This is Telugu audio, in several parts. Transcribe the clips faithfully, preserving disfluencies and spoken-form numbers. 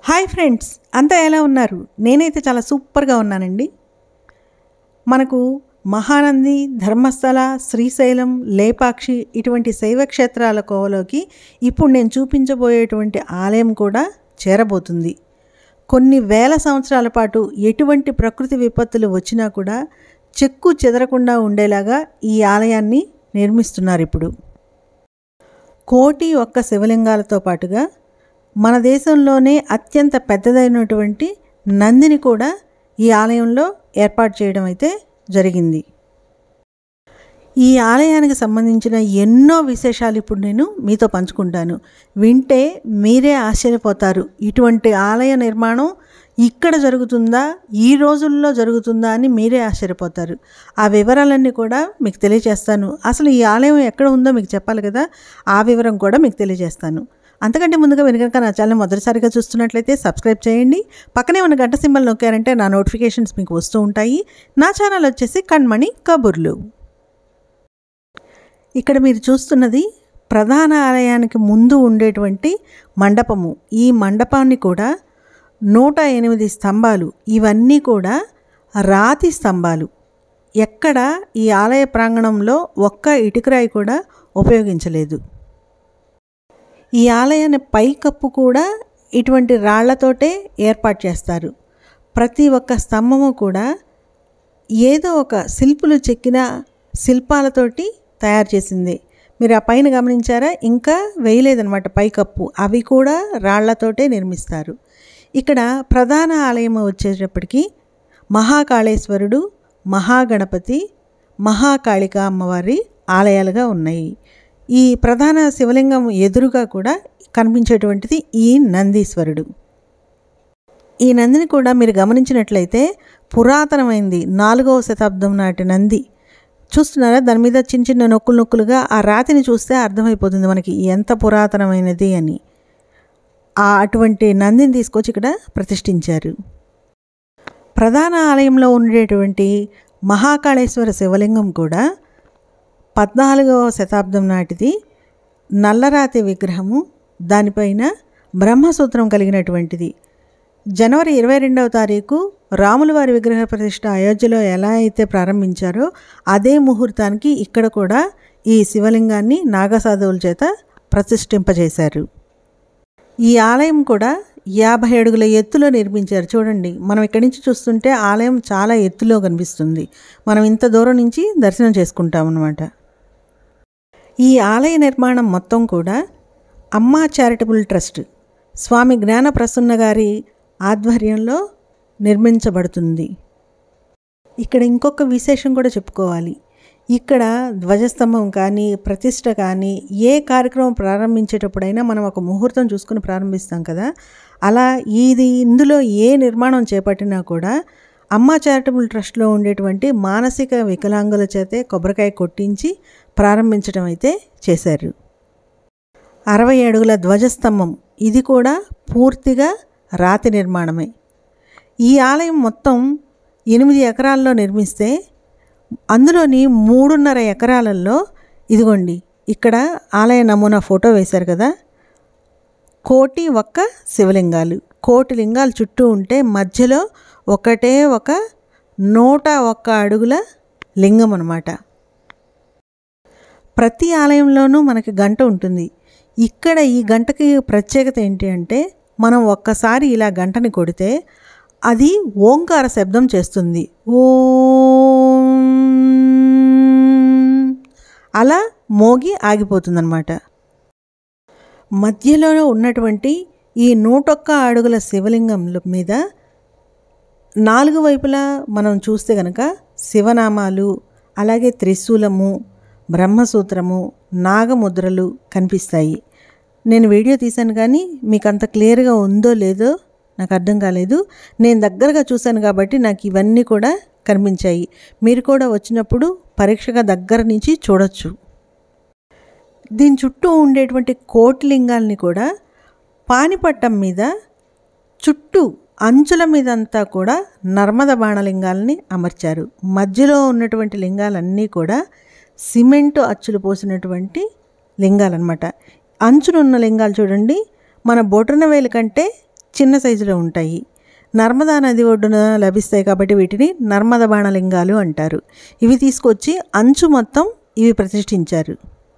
హాయ్ ఫ్రెండ్స్, అంతా ఎలా ఉన్నారు? నేనైతే చాలా సూపర్గా ఉన్నానండి. మనకు మహానంది, ధర్మస్థల, శ్రీశైలం, లేపాక్షి ఇటువంటి శైవక్షేత్రాల కోవలోకి ఇప్పుడు నేను చూపించబోయేటువంటి ఆలయం కూడా చేరబోతుంది. కొన్ని వేల సంవత్సరాల పాటు ఎటువంటి ప్రకృతి విపత్తులు వచ్చినా కూడా చెక్కు చెదరకుండా ఉండేలాగా ఈ ఆలయాన్ని నిర్మిస్తున్నారు. ఇప్పుడు కోటి ఒక్క శివలింగాలతో పాటుగా మన దేశంలోనే అత్యంత పెద్దదైనటువంటి నందిని కూడా ఈ ఆలయంలో ఏర్పాటు చేయడం అయితే జరిగింది. ఈ ఆలయానికి సంబంధించిన ఎన్నో విశేషాలు ఇప్పుడు నేను మీతో పంచుకుంటాను. వింటే మీరే ఆశ్చర్యపోతారు. ఇటువంటి ఆలయ నిర్మాణం ఇక్కడ జరుగుతుందా, ఈ రోజుల్లో జరుగుతుందా అని మీరే ఆశ్చర్యపోతారు. ఆ వివరాలన్నీ కూడా మీకు తెలియజేస్తాను. అసలు ఈ ఆలయం ఎక్కడ ఉందో మీకు చెప్పాలి కదా, ఆ వివరం కూడా మీకు తెలియజేస్తాను. అంతకంటే ముందుగా మీరు కనుక నా ఛానల్ మొదటిసారిగా చూస్తున్నట్లయితే సబ్స్క్రైబ్ చేయండి. పక్కనే ఉన్న గంట సింబల్ నొక్కారంటే నా నోటిఫికేషన్స్ మీకు వస్తూ ఉంటాయి. నా ఛానల్ వచ్చేసి కణ్మణి కబుర్లు. ఇక్కడ మీరు చూస్తున్నది ప్రధాన ఆలయానికి ముందు ఉండేటువంటి మండపము. ఈ మండపాన్ని కూడా నూట ఎనిమిది స్తంభాలు, ఇవన్నీ కూడా రాతి స్తంభాలు. ఎక్కడ ఈ ఆలయ ప్రాంగణంలో ఒక్క ఇటుకరాయి కూడా ఉపయోగించలేదు. ఈ ఆలయాన్ని పైకప్పు కూడా ఇటువంటి రాళ్లతోటే ఏర్పాటు చేస్తారు. ప్రతి ఒక్క స్తంభము కూడా ఏదో ఒక శిల్పులు చెక్కిన శిల్పాలతోటి తయారు చేసింది. మీరు ఆ పైన గమనించారా? ఇంకా వేయలేదన్నమాట పైకప్పు, అవి కూడా రాళ్లతోటే నిర్మిస్తారు. ఇక్కడ ప్రధాన ఆలయం వచ్చేటప్పటికి మహాకాళేశ్వరుడు, మహాగణపతి, మహాకాళిక అమ్మవారి ఆలయాలుగా ఉన్నాయి. ఈ ప్రధాన శివలింగం ఎదురుగా కూడా కనిపించేటువంటిది ఈ నందీశ్వరుడు. ఈ నందిని కూడా మీరు గమనించినట్లయితే పురాతనమైంది, నాలుగవ శతాబ్దం నాటి నంది. చూస్తున్నారా? దాని మీద చిన్న చిన్న నొక్కులు నొక్కులుగా ఆ రాతిని చూస్తే అర్థమైపోతుంది మనకి ఎంత పురాతనమైనది అని. ఆ అటువంటి నందిని తీసుకొచ్చి ఇక్కడ ప్రతిష్ఠించారు. ప్రధాన ఆలయంలో ఉండేటువంటి మహాకాళేశ్వర శివలింగం కూడా పద్నాలుగవ శతాబ్దం నాటిది. నల్లరాతి విగ్రహము, దానిపైన బ్రహ్మసూత్రం కలిగినటువంటిది. జనవరి ఇరవై రెండవ తారీఖు రాముల వారి విగ్రహ ప్రతిష్ఠ అయోధ్యలో ఎలా అయితే ప్రారంభించారో అదే ముహూర్తానికి ఇక్కడ కూడా ఈ శివలింగాన్ని నాగసాధువుల చేత ప్రతిష్ఠింపజేశారు. ఈ ఆలయం కూడా యాభై అడుగుల ఎత్తులో నిర్మించారు. చూడండి, మనం ఇక్కడి నుంచి చూస్తుంటే ఆలయం చాలా ఎత్తులో కనిపిస్తుంది. మనం ఇంత దూరం నుంచి దర్శనం చేసుకుంటాం అన్నమాట. ఈ ఆలయ నిర్మాణం మొత్తం కూడా అమ్మా చారిటబుల్ ట్రస్ట్ స్వామి జ్ఞాన ప్రసన్న గారి ఆధ్వర్యంలో నిర్మించబడుతుంది. ఇక్కడ ఇంకొక విశేషం కూడా చెప్పుకోవాలి. ఇక్కడ ధ్వజస్తంభం కానీ, ప్రతిష్ఠ కానీ, ఏ కార్యక్రమం ప్రారంభించేటప్పుడైనా మనం ఒక ముహూర్తం చూసుకుని ప్రారంభిస్తాం కదా, అలా ఇది ఇందులో ఏ నిర్మాణం చేపట్టినా కూడా అమ్మా చారిటబుల్ ట్రస్ట్లో ఉండేటువంటి మానసిక వికలాంగుల చేతే కొబ్బరికాయ కొట్టించి ప్రారంభించడం అయితే చేశారు. అరవై అడుగుల ధ్వజస్తంభం, ఇది కూడా పూర్తిగా రాతి నిర్మాణమే. ఈ ఆలయం మొత్తం ఎనిమిది ఎకరాల్లో నిర్మిస్తే అందులోని మూడున్నర ఎకరాలలో ఇదిగోండి ఇక్కడ ఆలయ నమూనా ఫోటో వేశారు కదా, కోటి ఒక్క శివలింగాలు, కోటి లింగాలు చుట్టూ ఉంటే మధ్యలో ఒకటే ఒక నూట ఒక్క అడుగుల లింగం అన్నమాట. ప్రతి ఆలయంలోనూ మనకి గంట ఉంటుంది. ఇక్కడ ఈ గంటకి ప్రత్యేకత ఏంటి అంటే, మనం ఒక్కసారి ఇలా గంటని కొడితే అది ఓంకార శబ్దం చేస్తుంది. ఓం అలా మోగి ఆగిపోతుందన్నమాట. మధ్యలో ఉన్నటువంటి ఈ నూటొక్క అడుగుల శివలింగం మీద నాలుగు వైపులా మనం చూస్తే కనుక శివనామాలు, అలాగే త్రిశూలము, బ్రహ్మసూత్రము, నాగముద్రలు కనిపిస్తాయి. నేను వీడియో తీశాను కానీ మీకు అంత క్లియర్గా ఉందో లేదో నాకు అర్థం కాలేదు. నేను దగ్గరగా చూశాను కాబట్టి నాకు ఇవన్నీ కూడా కనిపించాయి. మీరు కూడా వచ్చినప్పుడు పరీక్షగా దగ్గర నుంచి చూడొచ్చు. దీని చుట్టూ ఉండేటువంటి కోటి లింగాల్ని కూడా పానిపట్టం మీద చుట్టూ అంచుల మీదంతా కూడా నర్మద బాణలింగాలని అమర్చారు. మధ్యలో ఉన్నటువంటి లింగాలన్నీ కూడా సిమెంటు అచ్చులు పోసినటువంటి లింగాలన్నమాట. అంచునున్న లింగాలు చూడండి, మన బొటన వేలు కంటే చిన్న సైజులో ఉంటాయి. నర్మదా నది ఒడ్డున లభిస్తాయి కాబట్టి వీటిని నర్మద బాణలింగాలు అంటారు. ఇవి తీసుకొచ్చి అంచు మొత్తం ఇవి ప్రతిష్ఠించారు.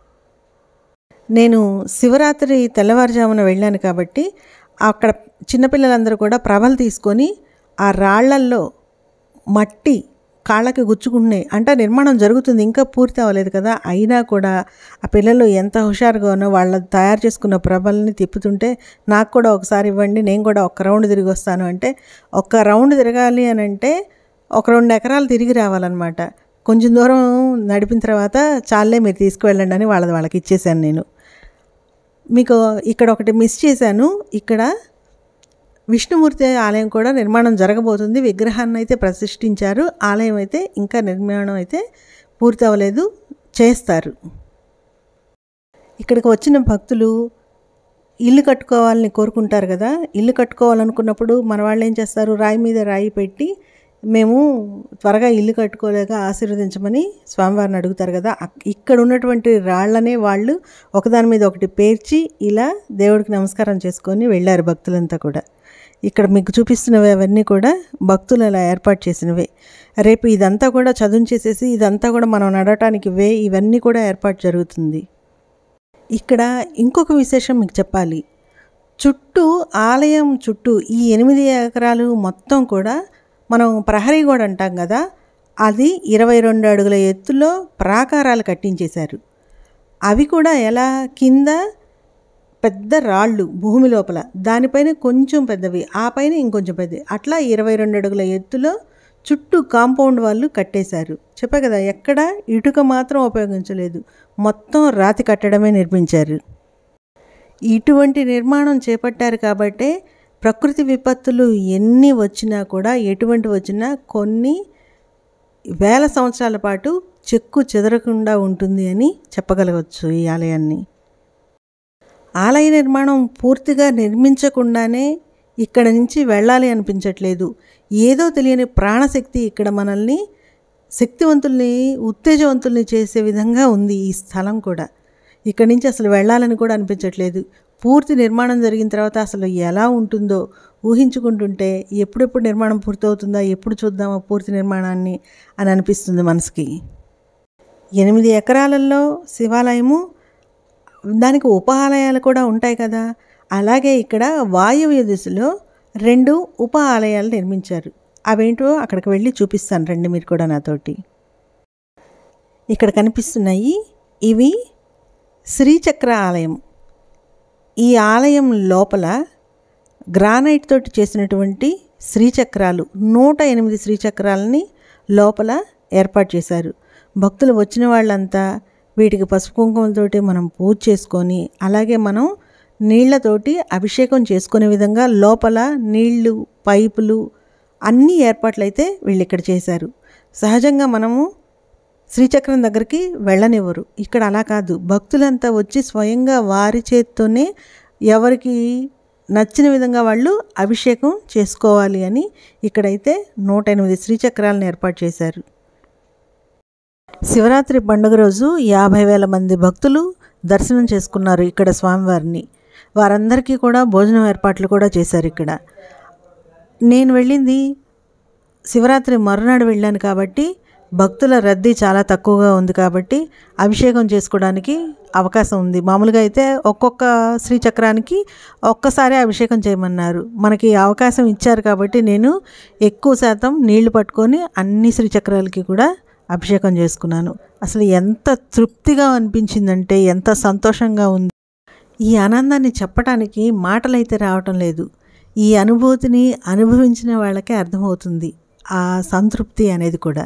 నేను శివరాత్రి తెల్లవారుజామున వెళ్ళాను కాబట్టి అక్కడ చిన్నపిల్లలందరూ కూడా ప్రభలు తీసుకొని ఆ రాళ్లల్లో మట్టి కాళ్ళకి గుచ్చుకుంటున్నాయి. అంటే నిర్మాణం జరుగుతుంది, ఇంకా పూర్తి అవ్వలేదు కదా, అయినా కూడా ఆ పిల్లలు ఎంత హుషారుగానో వాళ్ళ తయారు చేసుకున్న ప్రభల్ని తిప్పుతుంటే నాకు కూడా ఒకసారి ఇవ్వండి, నేను కూడా ఒక్క రౌండ్ తిరిగి వస్తాను అంటే, ఒక్క రౌండ్ తిరగాలి అని అంటే ఒక రెండు ఎకరాలు తిరిగి రావాలన్నమాట. కొంచెం దూరం నడిపిన తర్వాత చాలే మీరు తీసుకువెళ్ళండి అని వాళ్ళది వాళ్ళకి ఇచ్చేసాను. నేను మీకు ఇక్కడ ఒకటి మిస్ చేశాను. ఇక్కడ విష్ణుమూర్తి ఆలయం కూడా నిర్మాణం జరగబోతుంది. విగ్రహాన్ని అయితే ప్రతిష్ఠించారు, ఆలయం అయితే ఇంకా నిర్మాణం అయితే పూర్తి అవ్వలేదు, చేస్తారు. ఇక్కడికి వచ్చిన భక్తులు ఇల్లు కట్టుకోవాలని కోరుకుంటారు కదా. ఇల్లు కట్టుకోవాలనుకున్నప్పుడు మన వాళ్ళు ఏం చేస్తారు, రాయి మీద రాయి పెట్టి మేము త్వరగా ఇల్లు కట్టుకోలేక ఆశీర్వదించమని స్వామివారిని అడుగుతారు కదా. ఇక్కడ ఉన్నటువంటి రాళ్లనే వాళ్ళు ఒకదాని మీద ఒకటి పేర్చి ఇలా దేవుడికి నమస్కారం చేసుకొని వెళ్ళారు భక్తులంతా కూడా. ఇక్కడ మీకు చూపిస్తున్నవి అవన్నీ కూడా భక్తులు అలా ఏర్పాటు చేసినవే. రేపు ఇదంతా కూడా చదును చేసేసి ఇదంతా కూడా మనం నడవటానికి వే ఇవన్నీ కూడా ఏర్పాటు జరుగుతుంది. ఇక్కడ ఇంకొక విశేషం మీకు చెప్పాలి. చుట్టూ ఆలయం చుట్టూ ఈ ఎనిమిది ఎకరాలు మొత్తం కూడా మనం ప్రహరీ గోడ అంటాం కదా, అది ఇరవై రెండు అడుగుల ఎత్తులో ప్రాకారాలు కట్టించేశారు. అవి కూడా ఎలా, కింద పెద్ద రాళ్ళు భూమి లోపల, దానిపైన కొంచెం పెద్దవి, ఆ పైన ఇంకొంచెం పెద్దవి, అట్లా ఇరవై రెండు అడుగుల ఎత్తులో చుట్టూ కాంపౌండ్ వాళ్ళు కట్టేశారు. చెప్పా కదా, ఎక్కడ ఇటుక మాత్రం ఉపయోగించలేదు, మొత్తం రాతి కట్టడమే నిర్మించారు. ఇటువంటి నిర్మాణం చేపట్టారు కాబట్టే ప్రకృతి విపత్తులు ఎన్ని వచ్చినా కూడా, ఎటువంటి వచ్చినా కొన్ని వేల సంవత్సరాల పాటు చెక్కు చెదరకుండా ఉంటుంది అని చెప్పగలవచ్చు ఈ ఆలయాన్ని. ఆలయ నిర్మాణం పూర్తిగా నిర్మించకుండానే ఇక్కడ నుంచి వెళ్ళాలి అనిపించట్లేదు. ఏదో తెలియని ప్రాణశక్తి ఇక్కడ మనల్ని శక్తివంతుల్ని ఉత్తేజవంతుల్ని చేసే విధంగా ఉంది ఈ స్థలం కూడా. ఇక్కడి నుంచి అసలు వెళ్ళాలని కూడా అనిపించట్లేదు. పూర్తి నిర్మాణం జరిగిన తర్వాత అసలు ఎలా ఉంటుందో ఊహించుకుంటుంటే ఎప్పుడెప్పుడు నిర్మాణం పూర్తవుతుందా, ఎప్పుడు చూద్దామా పూర్తి నిర్మాణాన్ని అని అనిపిస్తుంది మనసుకి. ఎనిమిది ఎకరాలలో శివాలయము, దానికి ఉప ఆలయాలు కూడా ఉంటాయి కదా. అలాగే ఇక్కడ వాయువ్య దిశలో రెండు ఉప ఆలయాలు నిర్మించారు. అవేంటో అక్కడికి వెళ్ళి చూపిస్తాను రండి మీరు కూడా నాతోటి. ఇక్కడ కనిపిస్తున్నాయి ఇవి శ్రీచక్ర ఆలయం. ఈ ఆలయం లోపల గ్రానైట్ తోటి చేసినటువంటి శ్రీచక్రాలు, నూట ఎనిమిది శ్రీచక్రాలని లోపల ఏర్పాటు చేశారు. భక్తులు వచ్చిన వాళ్ళంతా వీటికి పసుపు కుంకుమలతోటి మనం పూజ చేసుకొని, అలాగే మనం నీళ్లతోటి అభిషేకం చేసుకునే విధంగా లోపల నీళ్లు, పైపులు అన్ని ఏర్పాట్లయితే వీళ్ళు ఇక్కడ చేశారు. సహజంగా మనము శ్రీచక్రం దగ్గరికి వెళ్ళనివ్వరు. ఇక్కడ అలా కాదు, భక్తులంతా వచ్చి స్వయంగా వారి చేత్తోనే ఎవరికి నచ్చిన విధంగా వాళ్ళు అభిషేకం చేసుకోవాలి అని ఇక్కడైతే నూట ఎనిమిది శ్రీచక్రాలను ఏర్పాటు చేశారు. శివరాత్రి పండుగ రోజు యాభై వేల మంది భక్తులు దర్శనం చేసుకున్నారు ఇక్కడ స్వామివారిని. వారందరికీ కూడా భోజనం ఏర్పాట్లు కూడా చేశారు ఇక్కడ. నేను వెళ్ళింది శివరాత్రి మరునాడు వెళ్ళాను కాబట్టి భక్తుల రద్దీ చాలా తక్కువగా ఉంది కాబట్టి అభిషేకం చేసుకోవడానికి అవకాశం ఉంది. మామూలుగా అయితే ఒక్కొక్క శ్రీచక్రానికి ఒక్కసారి అభిషేకం చేయమన్నారు. మనకి అవకాశం ఇచ్చారు కాబట్టి నేను ఎక్కువ శాతం నీళ్లు పట్టుకొని అన్ని శ్రీచక్రాలకి కూడా అభిషేకం చేసుకున్నాను. అసలు ఎంత తృప్తిగా అనిపించిందంటే, ఎంత సంతోషంగా ఉంది. ఈ ఆనందాన్ని చెప్పడానికి మాటలైతే రావటం లేదు. ఈ అనుభూతిని అనుభవించిన వాళ్ళకే అర్థమవుతుంది ఆ సంతృప్తి అనేది కూడా.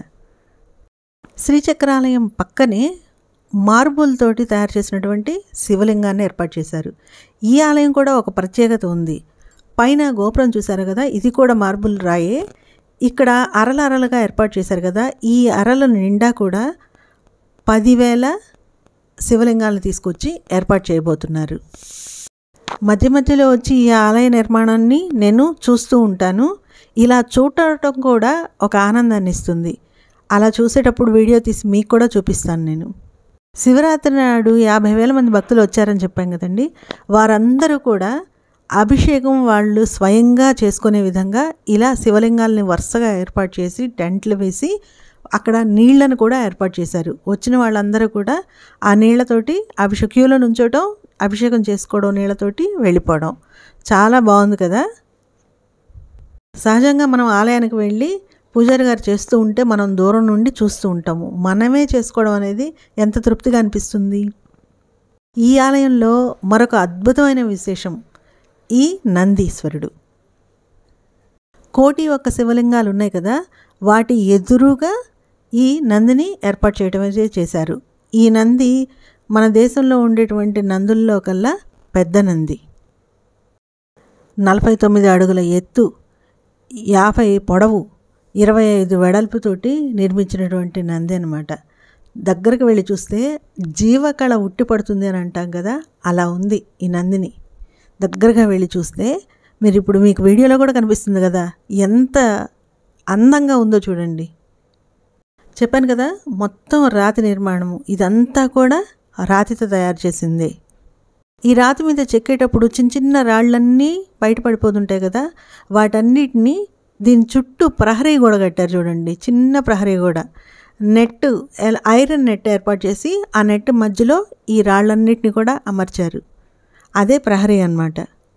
శ్రీచక్రాలయం పక్కనే మార్బుల్ తోటి తయారు చేసినటువంటి శివలింగాన్ని ఏర్పాటు చేశారు. ఈ ఆలయం కూడా ఒక ప్రత్యేకత ఉంది. పైన గోపురం చూశారు కదా, ఇది కూడా మార్బుల్ రాయే. ఇక్కడ అరల అరలుగా ఏర్పాటు చేశారు కదా, ఈ అరల నిండా కూడా పదివేల శివలింగాలను తీసుకొచ్చి ఏర్పాటు చేయబోతున్నారు. మధ్య మధ్యలో వచ్చి ఈ ఆలయ నిర్మాణాన్ని నేను చూస్తూ ఉంటాను. ఇలా చూడటం కూడా ఒక ఆనందాన్ని ఇస్తుంది. అలా చూసేటప్పుడు వీడియో తీసి మీకు కూడా చూపిస్తాను నేను. శివరాత్రి నాడు యాభై వేల మంది భక్తులు వచ్చారని చెప్పాం కదండి. వారందరూ కూడా అభిషేకం వాళ్ళు స్వయంగా చేసుకునే విధంగా ఇలా శివలింగాల్ని వరుసగా ఏర్పాటు చేసి టెంట్లు వేసి అక్కడ నీళ్లను కూడా ఏర్పాటు చేశారు. వచ్చిన వాళ్ళందరూ కూడా ఆ నీళ్లతోటి అభిషేక క్యూలో నుంచోటం, అభిషేకం చేసుకోవడం, నీళ్లతోటి వెళ్ళిపోవడం. చాలా బాగుంది కదా. సహజంగా మనం ఆలయానికి వెళ్ళి పూజారి గారు చేస్తూ ఉంటే మనం దూరం నుండి చూస్తూ ఉంటాము. మనమే చేసుకోవడం అనేది ఎంత తృప్తిగా అనిపిస్తుంది. ఈ ఆలయంలో మరొక అద్భుతమైన విశేషం ఈ నందీశ్వరుడు. కోటి ఒక్క శివలింగాలు ఉన్నాయి కదా, వాటి ఎదురుగా ఈ నందిని ఏర్పాటు చేయడం చేశారు. ఈ నంది మన దేశంలో ఉండేటువంటి నందుల్లో కల్లా పెద్ద నంది. నలభై తొమ్మిది అడుగుల ఎత్తు, యాభై పొడవు, ఇరవై ఐదు వెడల్పుతోటి నిర్మించినటువంటి నంది అన్నమాట. దగ్గరికి వెళ్ళి చూస్తే జీవకళ ఉట్టిపడుతుంది అని అంటాం కదా, అలా ఉంది ఈ నందిని. దగ్గరగా వెళ్ళి చూస్తే మీరు ఇప్పుడు మీకు వీడియోలో కూడా కనిపిస్తుంది కదా, ఎంత అందంగా ఉందో చూడండి. చెప్పాను కదా మొత్తం రాతి నిర్మాణము, ఇదంతా కూడా రాతితో తయారు చేసిందే. ఈ రాతి మీద చెక్కేటప్పుడు చిన్న చిన్న రాళ్ళన్నీ బయటపడిపోతుంటాయి కదా, వాటన్నిటినీ దీని చుట్టూ ప్రహరీ గోడ కట్టారు చూడండి. చిన్న ప్రహరీ గోడ, నెట్, ఐరన్ నెట్ ఏర్పాటు చేసి ఆ నెట్ మధ్యలో ఈ రాళ్ళన్నిటిని కూడా అమర్చారు. అదే ప్రహరీ అన్నమాట.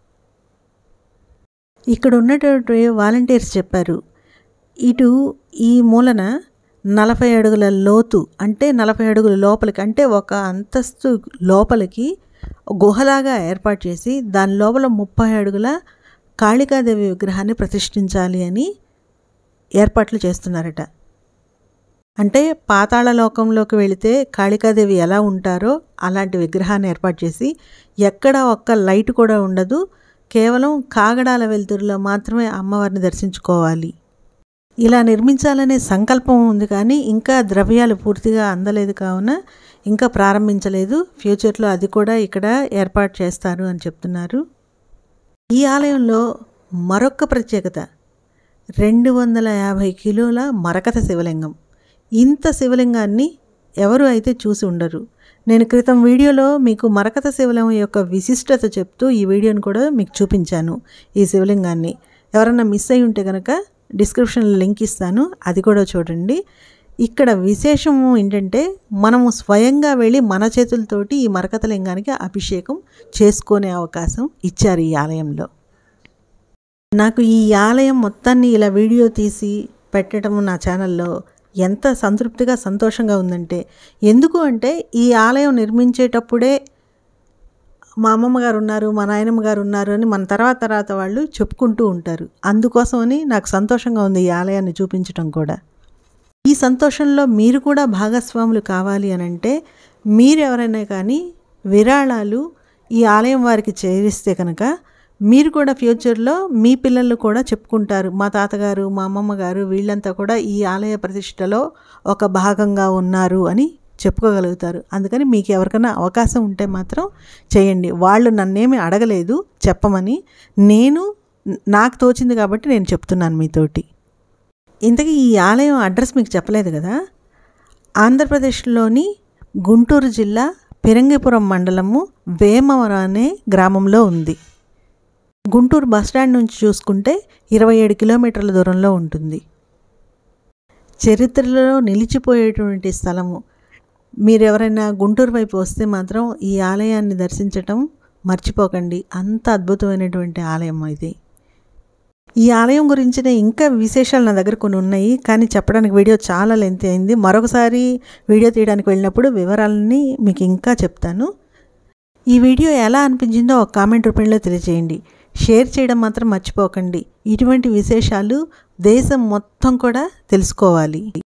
ఇక్కడ ఉన్నటువంటి వాలంటీర్స్ చెప్పారు, ఇటు ఈ మూలన నలభై అడుగుల లోతు, అంటే నలభై అడుగుల లోపలికి, అంటే ఒక అంతస్తు లోపలికి గుహలాగా ఏర్పాటు చేసి దాని లోపల ముప్పై అడుగుల కాళికాదేవి విగ్రహాన్ని ప్రతిష్ఠించాలి అని ఏర్పాట్లు చేస్తున్నారట. అంటే పాతాళ లోకంలోకి వెళితే కాళికాదేవి ఎలా ఉంటారో అలాంటి విగ్రహాన్ని ఏర్పాటు చేసి, ఎక్కడ ఒక్క లైట్ కూడా ఉండదు, కేవలం కాగడాల వెలుతురులో మాత్రమే అమ్మవారిని దర్శించుకోవాలి. ఇలా నిర్మించాలనే సంకల్పం ఉంది, కానీ ఇంకా ద్రవ్యాలు పూర్తిగా అందలేదు, కావున ఇంకా ప్రారంభించలేదు. ఫ్యూచర్లో అది కూడా ఇక్కడ ఏర్పాటు చేస్తారు అని చెప్తున్నారు. ఈ ఆలయంలో మరొక ప్రత్యేకత, రెండు వందల యాభై కిలోల మరకత శివలింగం. ఇంత శివలింగాన్ని ఎవరు అయితే చూసి ఉండరు. నేను క్రితం వీడియోలో మీకు మరకత శివలింగం యొక్క విశిష్టత చెప్తూ ఈ వీడియోని కూడా మీకు చూపించాను. ఈ శివలింగాన్ని ఎవరన్నా మిస్ అయి ఉంటే కనుక డిస్క్రిప్షన్లో లింక్ ఇస్తాను, అది కూడా చూడండి. ఇక్కడ విశేషము ఏంటంటే మనము స్వయంగా వెళ్ళి మన చేతులతోటి ఈ మరకత లింగానికి అభిషేకం చేసుకునే అవకాశం ఇచ్చారు ఈ ఆలయంలో. నాకు ఈ ఆలయం మొత్తాన్ని ఇలా వీడియో తీసి పెట్టడం నా ఛానల్లో ఎంత సంతృప్తిగా సంతోషంగా ఉందంటే, ఎందుకు అంటే ఈ ఆలయం నిర్మించేటప్పుడే మా అమ్మమ్మ గారు ఉన్నారు, మా నాయనమ్మ గారు ఉన్నారు అని మన తర్వాత తర్వాత వాళ్ళు చెప్పుకుంటూ ఉంటారు. అందుకోసమని నాకు సంతోషంగా ఉంది ఈ ఆలయాన్ని చూపించడం కూడా. ఈ సంతోషంలో మీరు కూడా భాగస్వాములు కావాలి అని అంటే మీరు ఎవరైనా కానీ విరాళాలు ఈ ఆలయం వారికి చేరిస్తే కనుక మీరు కూడా ఫ్యూచర్లో మీ పిల్లలు కూడా చెప్పుకుంటారు, మా తాతగారు, మా అమ్మమ్మ గారు వీళ్ళంతా కూడా ఈ ఆలయ ప్రతిష్టలో ఒక భాగంగా ఉన్నారు అని చెప్పుకోగలుగుతారు. అందుకని మీకు ఎవరికైనా అవకాశం ఉంటే మాత్రం చేయండి. వాళ్ళు నన్నేమి అడగలేదు చెప్పమని, నేను నాకు తోచింది కాబట్టి నేను చెప్తున్నాను మీతోటి. ఇంతకీ ఈ ఆలయం అడ్రస్ మీకు చెప్పలేదు కదా. ఆంధ్రప్రదేశ్లోని గుంటూరు జిల్లా పిరంగిపురం మండలము వేమవరం అనే గ్రామంలో ఉంది. గుంటూరు బస్టాండ్ నుంచి చూసుకుంటే ఇరవై ఏడు కిలోమీటర్ల దూరంలో ఉంటుంది. చరిత్రలో నిలిచిపోయేటువంటి స్థలము. మీరు ఎవరైనా గుంటూరు వైపు వస్తే మాత్రం ఈ ఆలయాన్ని దర్శించటం మర్చిపోకండి, అంత అద్భుతమైనటువంటి ఆలయం ఇది. ఈ ఆలయం గురించిన ఇంకా విశేషాలు నా దగ్గర కొన్ని ఉన్నాయి, కానీ చెప్పడానికి వీడియో చాలా లెంత్ అయింది. మరొకసారి వీడియో తీయడానికి వెళ్ళినప్పుడు వివరాలని మీకు ఇంకా చెప్తాను. ఈ వీడియో ఎలా అనిపించిందో ఒక కామెంట్ రూపంలో తెలియజేయండి. షేర్ చేయడం మాత్రం మర్చిపోకండి. ఇటువంటి విశేషాలు దేశం మొత్తం కూడా తెలుసుకోవాలి.